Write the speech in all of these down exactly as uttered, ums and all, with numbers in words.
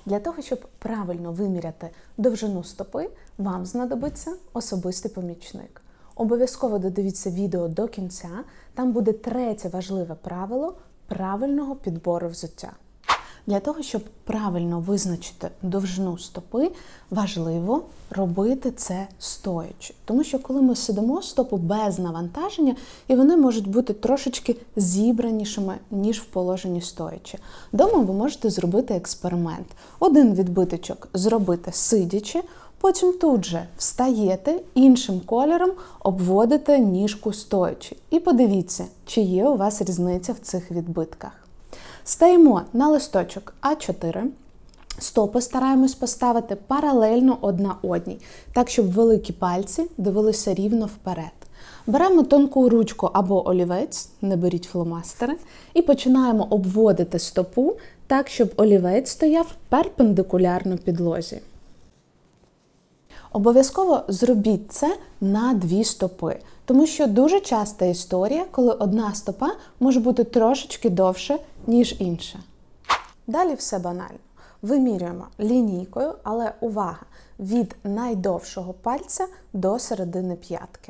Для того, щоб правильно виміряти довжину стопи, вам знадобиться особистий помічник. Обов'язково додивіться відео до кінця, там буде третє важливе правило правильного підбору взуття. Для того, щоб правильно визначити довжину стопи, важливо робити це стоячи. Тому що коли ми сидимо, стопи без навантаження, і вони можуть бути трошечки зібранішими, ніж в положенні стоячи. Дома ви можете зробити експеримент. Один відбиточок зробити сидячи, потім тут же встаєте, іншим кольором обводите ніжку стоячи. І подивіться, чи є у вас різниця в цих відбитках. Стаємо на листочок а чотири, стопи стараємось поставити паралельно одна одній, так, щоб великі пальці дивилися рівно вперед. Беремо тонку ручку або олівець, не беріть фломастери, і починаємо обводити стопу так, щоб олівець стояв перпендикулярно підлозі. Обов'язково зробіть це на дві стопи, тому що дуже часта історія, коли одна стопа може бути трошечки довше, ніж інша. Далі все банально. Вимірюємо лінійкою, але увага, від найдовшого пальця до середини п'ятки.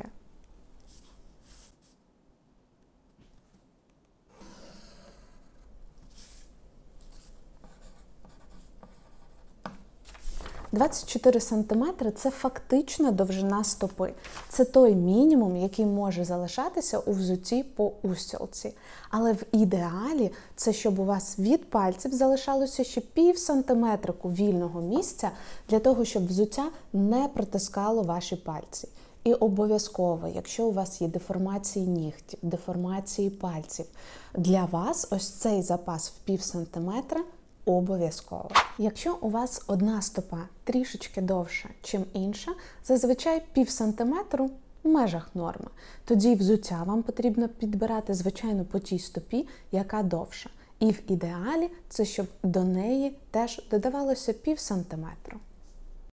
двадцять чотири сантиметри – це фактична довжина стопи. Це той мінімум, який може залишатися у взутті по устілці. Але в ідеалі це, щоб у вас від пальців залишалося ще пів сантиметрику вільного місця, для того, щоб взуття не притискало ваші пальці. І обов'язково, якщо у вас є деформації нігтів, деформації пальців, для вас ось цей запас в пів сантиметра обов'язково. Якщо у вас одна стопа трішечки довша, чим інша, зазвичай пів сантиметру в межах норми. Тоді взуття вам потрібно підбирати, звичайно, по тій стопі, яка довша. І в ідеалі це, щоб до неї теж додавалося пів сантиметру.